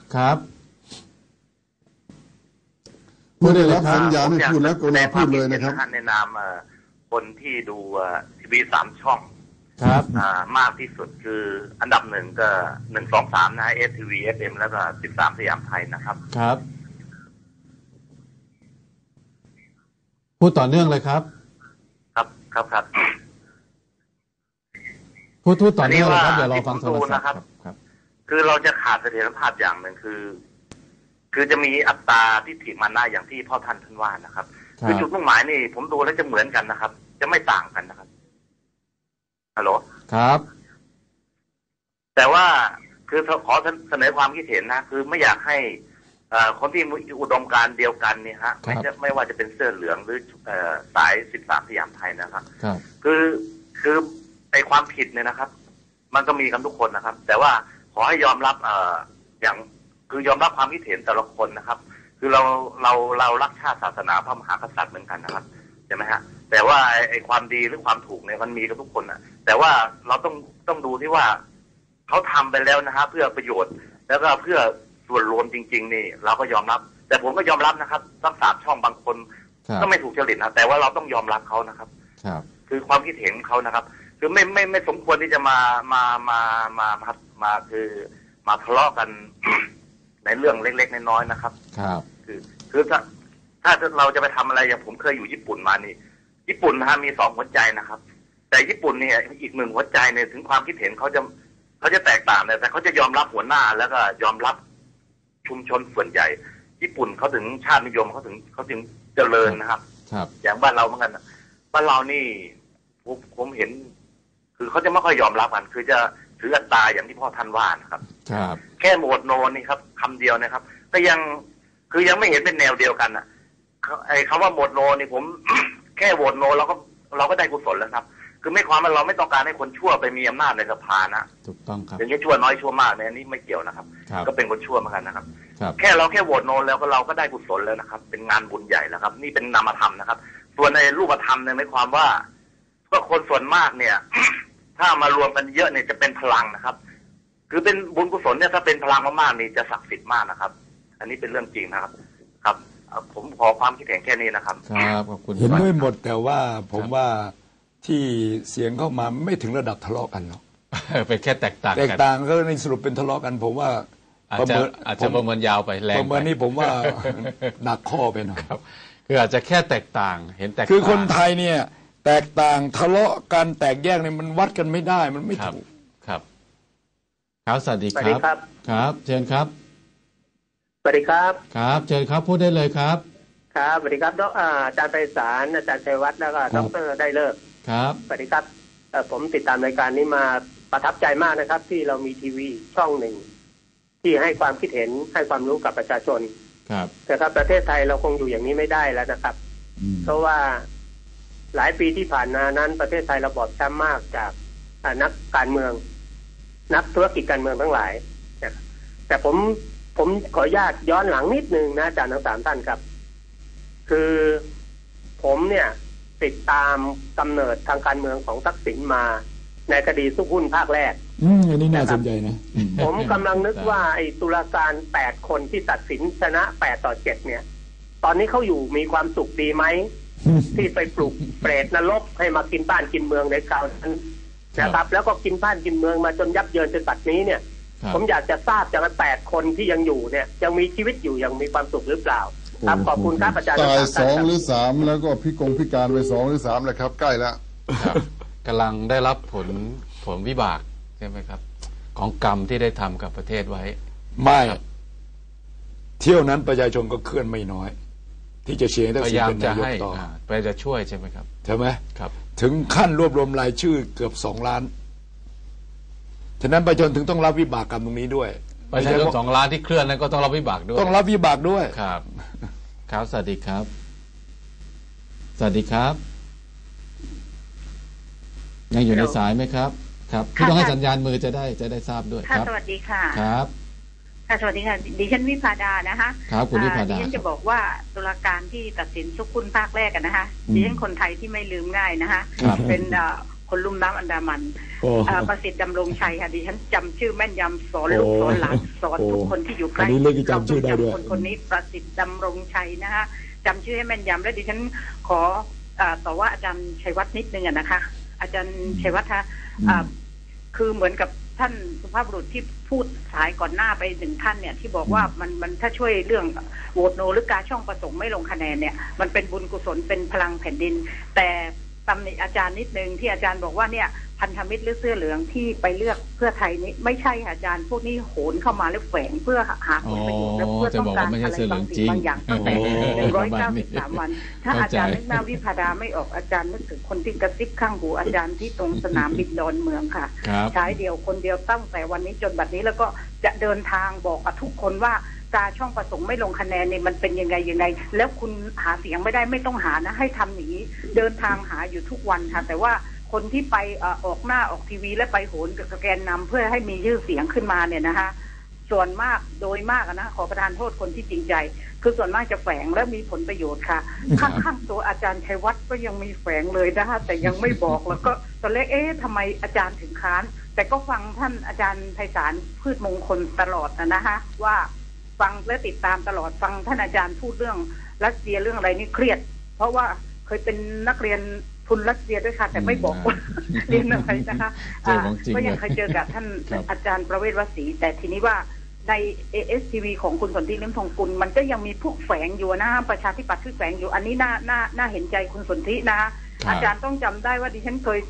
ครับพูดได้เลยครับสัญญาไม่พูดแล้วก็เลยพูดเลยนะครับในนามคนที่ดูทีวี3 ช่องครับมากที่สุดคืออันดับหนึ่งก็1 2 3นะSTV FM แล้วก็13 สยามไทยนะครับครับพูดต่อเนื่องเลยครับครับพูดต่อเนื่องเลยครับเดี๋ยวเราฟังโทรศัพท์ครับคือเราจะขาดเสถียรภาพอย่างหนึ่งคือจะมีอัตราทิฏฐิมานะอย่างที่พ่อท่านว่านะครับคือจุดมุ่งหมายนี่ผมดูแล้วจะเหมือนกันนะครับจะไม่ต่างกันนะครับฮัลโหลครับแต่ว่าคือขอเสนอความคิดเห็นนะคือไม่อยากให้คนที่มีอุดมการณ์เดียวกันเนี่ยฮะไม่ว่าจะเป็นเสื้อเหลืองหรือสาย13 สยามไทยนะครับคือไอความผิดเนี่ยนะครับมันก็มีกันทุกคนนะครับแต่ว่าขอให้ยอมรับอย่างคือยอมรับความคิดเห็นแต่ละคนนะครับคือเรารักชาติศาสนาพระมหากษัตริย์เหมือนกันนะครับใช่ไหมฮะแต่ว่าไอความดีหรือความถูกเนี่ยมันมีกับทุกคนนะแต่ว่าเราต้องดูที่ว่าเขาทำไปแล้วนะฮะเพื่อประโยชน์แล้วก็เพื่อส่วนรวมจริงๆนี่เราก็ยอมรับแต่ผมก็ยอมรับนะครับสัก3 ช่องบางคนก็ไม่ถูกจริตนะแต่ว่าเราต้องยอมรับเขานะครับคือความคิดเห็นเขานะครับคือไม่สมควรที่จะมาคือมาทะเลาะกัน ในเรื่องเล็กๆน้อยๆนะครับคือถ้าเราจะไปทำอะไรอย่างผมเคยอยู่ญี่ปุ่นมานี่ญี่ปุ่นนะฮะมี2 หัวใจนะครับแต่ญี่ปุ่นเนี่ยอีก1 หัวใจเนี่ยถึงความคิดเห็นเขาจะแตกต่างแต่เขาจะยอมรับหัวหน้าแล้วก็ยอมรับชุมชนส่วนใหญ่ญี่ปุ่นเขาถึงชาตินิยมเขาถึงเจริญนะครับอย่างบ้านเราเหมือนกันบ้านเรานี่ผมเห็นคือเขาจะไม่ค่อยยอมรับกันคือจะถืออัตราอย่างที่พ่อท่านว่านะครับแค่โหวตโนนี่ครับคำเดียวนะครับก็ยังไม่เห็นเป็นแนวเดียวกันนะไอ้คำว่าโหวตโนนี่ผม แค่โหวตโนเราก็ได้กุศลแล้วครับคือไม่ความว่าเราไม่ต้องการให้คนชั่วไปมีอำนาจในสภานะถูกต้องครับอย่างนี้ชั่วน้อยชั่วมากเนี่ยนี่ไม่เกี่ยวนะครับก็เป็นคนชั่วเหมือนกันนะครับแค่โหวตโนแล้วก็เราก็ได้กุศลแล้วนะครับเป็นงานบุญใหญ่แล้วครับนี่เป็นนามธรรมนะครับส่วนในรูปธรรมเนี่ยไม่ความว่าก็คนส่วนมากเนี่ย ถ้ามารวมกันเยอะเนี่ยจะเป็นพลังนะครับคือเป็นบุญกุศลเนี่ยถ้าเป็นพลังมากๆนี่จะศักดิ์สิทธิ์มากนะครับอันนี้เป็นเรื่องจริงนะครับผมขอความคิดเห็นแค่นี้นะครับครับขอบคุณเห็นด้วยหมดแต่ว่าผมว่าที่เสียงเข้ามาไม่ถึงระดับทะเลาะกันหรอกเป็นแค่แตกต่างก็ในสรุปเป็นทะเลาะกันผมว่าอาจจะประเมินยาวไปแรงประเมินนี่ผมว่าหนักข้อไปหน่อยคืออาจจะแค่แตกต่างเห็นแตกต่างคือคนไทยเนี่ยแตกต่างทะเลาะกันแตกแยกเนี่ยมันวัดกันไม่ได้มันไม่ถูกครับสวัสดีครับครับเชิญครับสวัสดีครับครับเชิญครับพูดได้เลยครับครับสวัสดีครับอาจารย์ไพศาลอาจารย์ชัยวัฒน์แล้วก็ดร.ได้เลิกครับสวัสดีครับผมติดตามรายการนี้มาประทับใจมากนะครับที่เรามีทีวีช่องหนึ่งที่ให้ความคิดเห็นให้ความรู้กับประชาชนครับแต่ครับประเทศไทยเราคงอยู่อย่างนี้ไม่ได้แล้วนะครับเพราะว่าหลายปีที่ผ่านมานั้นประเทศไทยเราบอบช้ำมากจากนักการเมืองนักธุรกิจการเมืองทั้งหลายแต่ผมขออนุญาตย้อนหลังนิดนึงนะอาจารย์ทั้ง3 ท่านครับคือผมเนี่ยติดตามกำเนิดทางการเมืองของทักษิณมาในคดีซุกหุ้นภาคแรกอันนี้น่าสนใจนะผมกำลังนึกว่าไอ้ตุลาการ8 คนที่ตัดสินชนะ8-7เนี่ยตอนนี้เขาอยู่มีความสุขดีไหมที่ไปปลุกเปรตนรกให้มากินบ้านกินเมืองในคราวนั้นนะครับแล้วก็กินบ้านกินเมืองมาจนยับเยินจนปัจจุบันนี้เนี่ยผมอยากจะทราบจาก8 คนที่ยังอยู่เนี่ยยังมีชีวิตอยู่ยังมีความสุขหรือเปล่าครับขอบคุณครับอาจารย์ตาย2 หรือ 3แล้วก็พิการไป2 หรือ 3แล้วครับใกล้แล้วกำลังได้รับผลวิบากใช่ไหมครับของกรรมที่ได้ทำกับประเทศไว้ไม่เที่ยวนั้นประชาชนก็เคลื่อนไม่น้อยที่จะเชียร์ทักษิณเป็นนายกต่อไปจะช่วยใช่ไหมครับใช่ไหมครับถึงขั้นรวบรวมรายชื่อเกือบ2 ล้านฉะนั้นประชาชนถึงต้องรับวิบากกรรมตรงนี้ด้วยประชาชน2 ล้านที่เคลื่อนนั้นก็ต้องรับวิบากด้วยต้องรับวิบากด้วยครับครับสวัสดีครับสวัสดีครับยังอยู่ในสายไหมครับครับพี่ต้องให้สัญญาณมือจะได้ทราบด้วยครับสวัสดีค่ะครับสวัสดีค่ะดิฉันวิภาดานะคะครับคุณวิภาดาดิฉันจะบอกว่าตุลาการที่ตัดสินซุกหุ้นภาคแรกกันนะคะดิฉันคนไทยที่ไม่ลืมง่ายนะคะเป็นคนลุ่มน้ำอันดามัน ประสิทธิ์ดำรงชัยค่ะดิฉันจำชื่อแม่นยำสอนลูกสอนหลานสอนทุกคนที่อยู่ใกล้เราต้องจำคนนี้ประสิทธิ์ดำรงชัยนะคะจำชื่อให้แม่นยำและดิฉันขอต่อว่าอาจารย์ชัยวัฒน์นิดนึงนะคะ อาจารย์ชัยวัฒน์คะคือเหมือนกับท่านสุภาพบุรุษที่พูดสายก่อนหน้าไปหนึ่งท่านเนี่ยที่บอกว่ามันถ้าช่วยเรื่องโหวตโนหรือการช่องประสงค์ไม่ลงคะแนนเนี่ยมันเป็นบุญกุศลเป็นพลังแผ่นดินแต่ตำหนิอาจารย์นิดนึงที่อาจารย์บอกว่าเนี่ยพันธมิตรหรือเสื้อเหลืองที่ไปเลือกเพื่อไทยนี้ไม่ใช่อาจารย์พวกนี้โหนเข้ามาแล้วแฝงเพื่อหาผลประโยชน์และเพื่อต้องการอะไรบางสิ่งบางอย่างตั้งแต่193 วันถ้าอาจารย์นึกหน้าวิภาดาไม่ออกอาจารย์นึกถึงคนที่กระซิบข้างหูอาจารย์ที่ตรงสนามบินดอนเมืองค่ะใช้เดียวคนเดียวตั้งแต่วันนี้จนบัดนี้แล้วก็จะเดินทางบอกกับทุกคนว่าการช่องประสงค์ไม่ลงคะแนนเนี่ยมันเป็นยังไงแล้วคุณหาเสียงไม่ได้ไม่ต้องหานะให้ทำอย่างนี้เดินทางหาอยู่ทุกวันค่ะแต่ว่าคนที่ไปออกหน้าออกทีวีและไปโหนกับแกนนำเพื่อให้มีชื่อเสียงขึ้นมาเนี่ยนะคะส่วนมากโดยมากนะขอประทานโทษคนที่จริงใจคือส่วนมากจะแฝงและมีผลประโยชน์ค่ะข้างๆตัวอาจารย์ชัยวัฒน์ก็ยังมีแฝงเลยนะคะแต่ยังไม่บอกแล้วก็ตอนแรกทำไมอาจารย์ถึงค้านแต่ก็ฟังท่านอาจารย์ไพศาลพืชมงคลตลอดนะคะว่าฟังและติดตามตลอดฟังท่านอาจารย์พูดเรื่องรัสเซียเรื่องอะไรนี่เครียดเพราะว่าเคยเป็นนักเรียนทุนรัสเซียด้วยค่ะแต่ไม่บอกว่าเรียนอะไรนะคะก็ยังเคยเจอกับท่านอาจารย์ประเวศวสีแต่ทีนี้ว่าใน ASTV ของคุณสนธิลิ้มทองกุลมันก็ยังมีพวกแฝงอยู่นะประชาธิปัตย์ที่แฝงอยู่อันนี้น่าเห็นใจคุณสนธินะอาจารย์ต้องจำได้ว่าดิฉันเคย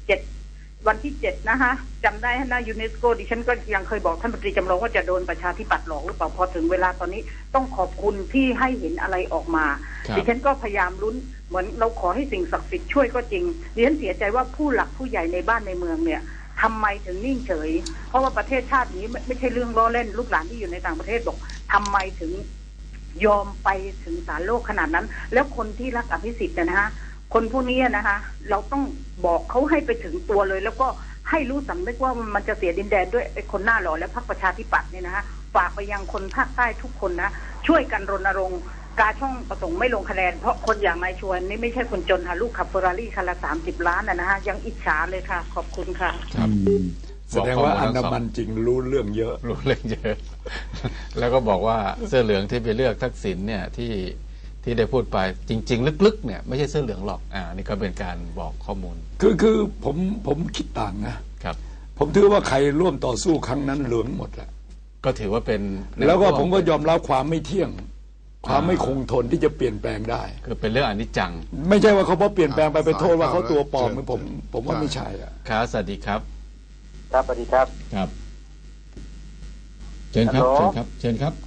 7วันที่7นะคะจำได้หน้ายูเนสโกดิฉันก็ยังเคยบอกท่านปตรีจำลองว่าจะโดนประชาธิปัตย์หลอกหรือเปล่าพอถึงเวลาตอนนี้ต้องขอบคุณที่ให้เห็นอะไรออกมาดิฉันก็พยายามลุ้นเหมือนเราขอให้สิ่งศักดิ์สิทธิ์ช่วยก็จริงดิฉันเสียใจว่าผู้หลักผู้ใหญ่ในบ้านในเมืองเนี่ยทำไมถึงนิ่งเฉยเพราะว่าประเทศชาตินี้ไม่ใช่เรื่องล้อเล่นลูกหลานที่อยู่ในต่างประเทศบอกทำไมถึงยอมไปถึงศาลโลกขนาดนั้นแล้วคนที่รักอภิสิทธิ์นะฮะคนพวกนี้นะคะเราต้องบอกเขาให้ไปถึงตัวเลยแล้วก็ให้รู้สำนึกว่ามันจะเสียดินแดนด้วยไอ้คนหน้าหล่อและพรรคประชาธิปัตย์เนี่ยนะฮะฝากไปยังคนภาคใต้ทุกคนนะช่วยกันรณรงค์การช่องประสงค์ไม่ลงคะแนนเพราะคนอย่างนายชวนนี่ไม่ใช่คนจนค่ะลูกขับเฟอร์รารี่คันละ30 ล้านนะฮะยังอิจฉาเลยค่ะขอบคุณค่ะครับแสดงว่าอันดามันจริงรู้เรื่องเยอะแล้วก็บอกว่าเสื้อเหลืองที่ไปเลือกทักษิณเนี่ยที่ได้พูดไปจริงๆลึกๆเนี่ยไม่ใช่เสื้อเหลืองหรอกนี่ก็เป็นการบอกข้อมูลคือผมคิดต่างนะครับผมถือว่าใครร่วมต่อสู้ครั้งนั้นเหลืองหมดแหละก็ถือว่าเป็นแล้วก็ผมก็ยอมรับความไม่เที่ยงความไม่คงทนที่จะเปลี่ยนแปลงได้คือเป็นเรื่องอนิจจังไม่ใช่ว่าเขาพอเปลี่ยนแปลงไปโทษว่าเขาตัวปลอมผมว่าไม่ใช่ครับสวัสดีครับครับสวัสดีครับครับเชิญครับเชิญครับ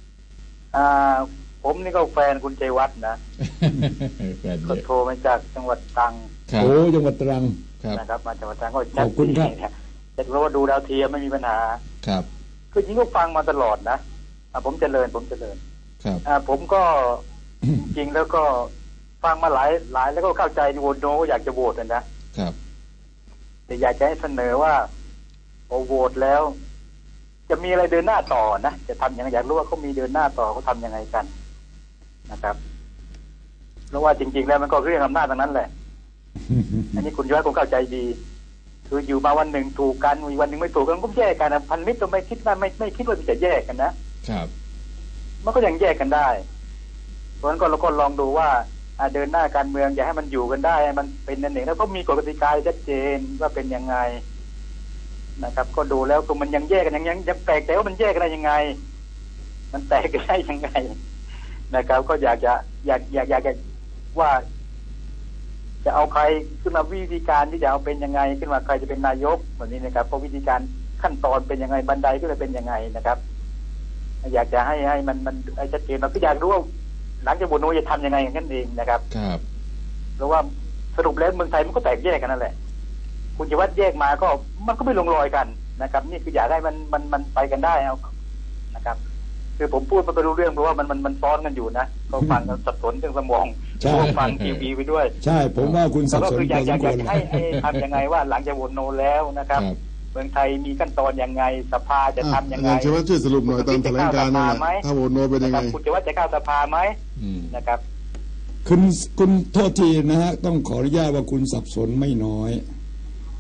ผมนี่ก็แฟนคุณชัยวัฒน์นะก็โทรมาจากจังหวัดตรังโอ้จังหวัดตรังนะครับมาจังหวัดตรังก็ขอบคุณครับแต่เพราะว่าดูดาวเทียมไม่มีปัญหาครับคือจริงก็ฟังมาตลอดนะผมเจริญครับผมก็จริงแล้วก็ฟังมาหลายแล้วก็เข้าใจโหวตโนอยากจะโหวตนะครับแต่อยากจะให้เสนอว่าโหวตแล้วจะมีอะไรเดินหน้าต่อนะจะทำยังไงอยากรู้ว่าเขามีเดินหน้าต่อเขาทำยังไงกันนะครับเพราะว่าจริงๆแล้วมันก็เรื่องอำนาจทั้งนั้นแหละอันนี้คุณย้อยคงเข้าใจดีคืออยู่มาวันหนึ่งถูกกันมีวันหนึ่งไม่ถูกกันก็แยกกันนะพันมิตรก็ไม่คิดว่าไม่คิดว่าจะแยกกันนะครับมันก็ยังแยกกันได้เพราะฉะนั้นเราก็ลองดูว่าเดินหน้าการเมืองอย่าให้มันอยู่กันได้มันเป็นนั่นเองแล้วก็มีกฎกติกาชัดเจนว่าเป็นยังไงนะครับก็ดูแล้วก็มันยังแยกกันยังแปลกแต่ว่ามันแยกกันได้ยังไงมันแตกกันได้ยังไงนะครับก็อยากจะว่าจะเอาใครขึ้นมาวิธีการที่จะเอาเป็นยังไงขึ้นมาใครจะเป็นนายกแบบนี้นะครับเพราะวิธีการขั้นตอนเป็นยังไงบันไดก็จะเป็นยังไงนะครับอยากจะให้มันชัดเจนเราก็อยากรู้ว่าหลังจากโหวตโนจะทำยังไงกันเองนะครับครับเพราะว่าสรุปแล้วเมืองไทยมันก็แตกแยกกันนั่นแหละคุณจะวัดแยกมาก็มันก็ไม่ลงรอยกันนะครับนี่คืออยากให้มันไปกันได้เอานะครับคือผมพูดมันก็รู้เรื่องเพราะว่ามันซ้อนกันอยู่นะก็ฟังกันสับสนเรื่องสมองฟังทีวีไปด้วยใช่ผมว่าคุณสับสนก็คืออยากให้ทำยังไงว่าหลังจากโหวตโนแล้วนะครับเมืองไทยมีขั้นตอนยังไงสภาจะทำยังไงช่วยสรุปหน่อยตามแถลงการณ์นะถ้าโหวตโนเป็นยังไงคุณจะว่าจะเข้าสภาไหมนะครับคุณโทษทีนะฮะต้องขออนุญาตว่าคุณสับสนไม่น้อย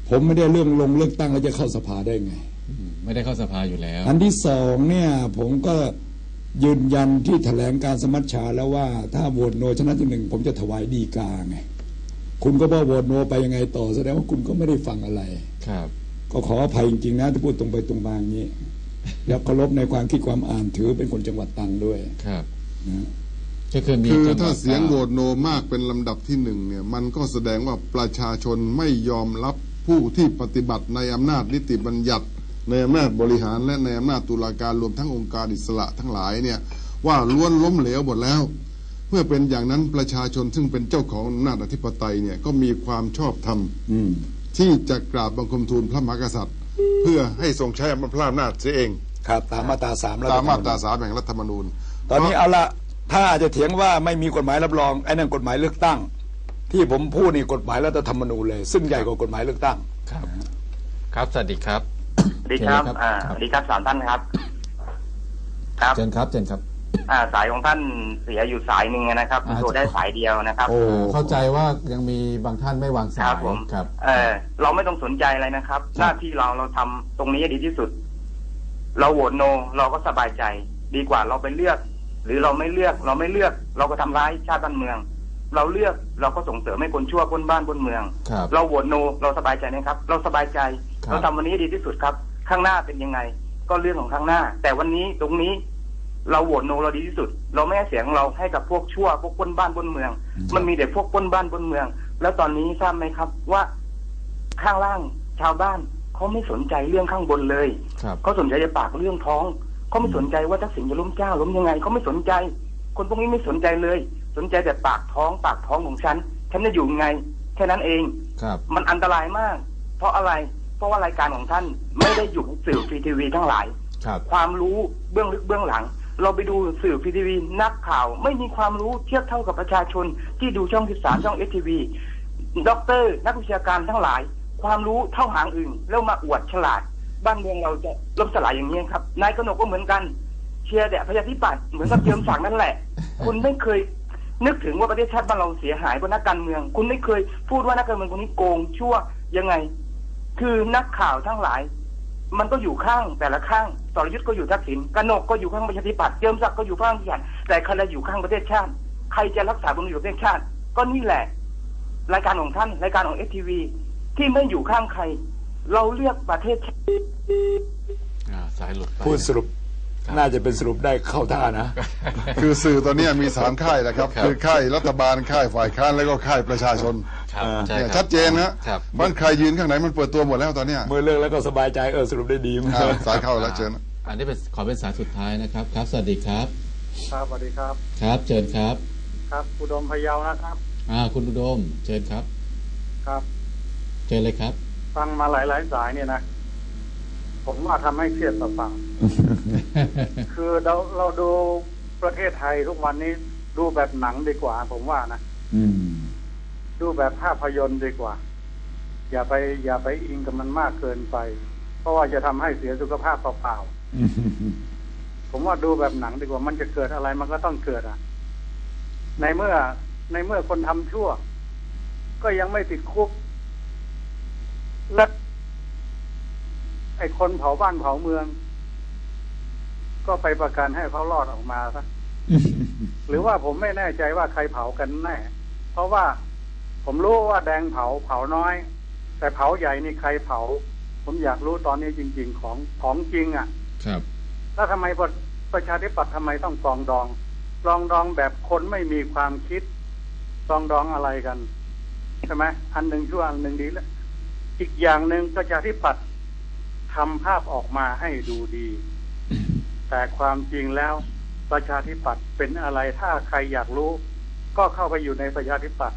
ผมไม่ได้เรื่องลงเลือกตั้งแล้วจะเข้าสภาได้ไงไม่ได้เข้าสภาอยู่แล้วอันที่สองเนี่ยผมก็ยืนยันที่แถลงการสมัชชาแล้วว่าถ้าโหวตโนชนะที่หนึ่งผมจะถวายฎีกาไงคุณก็บอกโหวตโนไปยังไงต่อแสดงว่าคุณก็ไม่ได้ฟังอะไรครับก็ขออภัยจริงๆนะที่พูดตรงไปตรงมาอย่างนี้แล้วเคารพในความคิดความอ่านถือเป็นคนจังหวัดตรังด้วยครับนะคือถ้าเสียงโหวตโนมากเป็นลำดับที่หนึ่งเนี่ยมันก็แสดงว่าประชาชนไม่ยอมรับผู้ที่ปฏิบัติในอำนาจนิติบัญญัติในอำนาจบริหารและในอำนาจตุลาการรวมทั้งองค์การอิสระทั้งหลายเนี่ยว่าล้วนล้มเหลวหมดแล้วเมื่อเป็นอย่างนั้นประชาชนซึ่งเป็นเจ้าของอำนาจอธิปไตยเนี่ยก็มีความชอบธรรมที่จะกราบบังคมทูลพระมหากษัตริย์เพื่อให้ทรงใช้อำนาจเสียเองครับตามมาตรา3 ตามมาตรา3แห่งรัฐธรรมนูญตอนนี้เอาละถ้าจะเถียงว่าไม่มีกฎหมายรับรองไอ้นั่นกฎหมายเลือกตั้งที่ผมพูดนี่กฎหมายรัฐธรรมนูญเลยซึ่งใหญ่กว่ากฎหมายเลือกตั้งครับครับสวัสดีครับสวัสดีครับสวัสดีครับ3ท่านครับครับเชิญครับสายของท่านเสียอยู่สายหนึ่งนะครับโทรได้สายเดียวนะครับเข้าใจว่ายังมีบางท่านไม่วางสายครับผมครับเราไม่ต้องสนใจอะไรนะครับหน้าที่เราทำตรงนี้ดีที่สุดเราโหวตโนเราก็สบายใจดีกว่าเราไปเลือกหรือเราไม่เลือกเราก็ทำร้ายชาติบ้านเมืองเราเลือกเราก็ส่งเสริมให้คนชั่วคนบ้านคนเมืองเราโหวตโนเราสบายใจนะครับเราสบายใจเราทำวันนี้ดีที่สุดครับข้างหน้าเป็นยังไงก็เรื่องของข้างหน้าแต่วันนี้ตรงนี้เราโหวตโนเราดีที่สุดเราไม่ให้เสียงเราให้กับพวกชั่วพวกคนบ้านคนเมืองมันมีแต่พวกคนบ้านคนเมืองแล้วตอนนี้ทราบไหมครับว่าข้างล่างชาวบ้านเขาไม่สนใจเรื่องข้างบนเลยเขาสนใจแต่ปากเรื่องท้องเขาไม่สนใจว่าทักษิณจะล้มเจ้าล้มยังไงเขาไม่สนใจคนพวกนี้ไม่สนใจเลยสนใจแต่ปากท้องของฉันจะอยู่ไงแค่นั้นเองมันอันตรายมากเพราะอะไรเพราะว่ารายการของท่านไม่ได้อยู่ในสื่อฟรีทีวีทั้งหลายความรู้เบื้องลึกเบื้องหลังเราไปดูสื่อฟรีทีวีนักข่าวไม่มีความรู้เทียบเท่ากับประชาชนที่ดูช่อง13ช่อง STV ด็อกเตอร์นักวิชาการทั้งหลายความรู้เท่าหางอื่นแล้วมาอวดฉลาดบ้านเมืองเราจะล่มสลายอย่างนี้ครับนายกนกก็เหมือนกันเชียร์แต่ประชาธิปัตย์เหมือนกับเจิมศักดิ์นั่นแหละคุณไม่เคยนึกถึงว่าประเทศชาติบ้านเราเสียหายเพราะนักการเมืองคุณไม่เคยพูดว่านักการเมืองคนนี้โกงชั่วยังไงคือนักข่าวทั้งหลายมันก็อยู่ข้างแต่ละข้างสรยุทธก็อยู่ทักษิณกนกก็อยู่ข้างประชาธิปัตย์เจิมศักดิ์ก็อยู่ข้างประชาธิปัตย์แต่ใครจะอยู่ข้างประเทศชาติใครจะรักษาผลประโยชน์ประเทศชาติก็นี่แหละรายการของท่านรายการของ STV ที่ไม่อยู่ข้างใครเราเลือกประเทศสายหลุดพูดสรุปน่าจะเป็นสรุปได้เข้าท่านะคือสื่อตอนนี้มี3ค่ายนะครับคือค่ายรัฐบาลค่ายฝ่ายค้านแล้วก็ค่ายประชาชนชัดเจนนะมันใครยืนข้างไหนมันเปิดตัวหมดแล้วตอนนี้เมื่อเลิกแล้วก็สบายใจสรุปได้ดีมากสายเข้าแล้วเชิญอันนี้เป็นขอเป็นสายสุดท้ายนะครับครับสวัสดีครับครับสวัสดีครับครับเชิญครับครับอุดมพะเยานะครับคุณอุดมเชิญครับครับเชิญเลยครับฟังมาหลายสายเนี่ยนะผมว่าทำให้เครียดเปล่าๆคือเราดูประเทศไทยทุกวันนี้ดูแบบหนังดีกว่าผมว่านะดูแบบภาพยนตร์ดีกว่าอย่าไปอิงกับมันมากเกินไปเพราะว่าจะทำให้เสียสุขภาพเปล่าๆผมว่าดูแบบหนังดีกว่ามันจะเกิดอะไรมันก็ต้องเกิดในเมื่อคนทำชั่วก็ยังไม่ติดคุกและไอ้คนเผาบ้านเผาเมืองก็ไปประกันให้เขารอดออกมาซะ หรือว่าผมไม่แน่ใจว่าใครเผากันแน่เพราะว่าผมรู้ว่าแดงเผาน้อยแต่เผาใหญ่นี่ใครเผาผมอยากรู้ตอนนี้จริงๆของจริงครับแล้วทำไมประชาธิปัตย์ทำไมต้องปรองดองแบบคนไม่มีความคิดปรองดองอะไรกันใช่ไหมอันหนึ่งชั่วอันหนึ่งดีแล้วอีกอย่างหนึ่งประชาธิปัตย์ทำภาพออกมาให้ดูดีแต่ความจริงแล้วประชาธิปัตย์เป็นอะไรถ้าใครอยากรู้ก็เข้าไปอยู่ในประชาธิปัตย์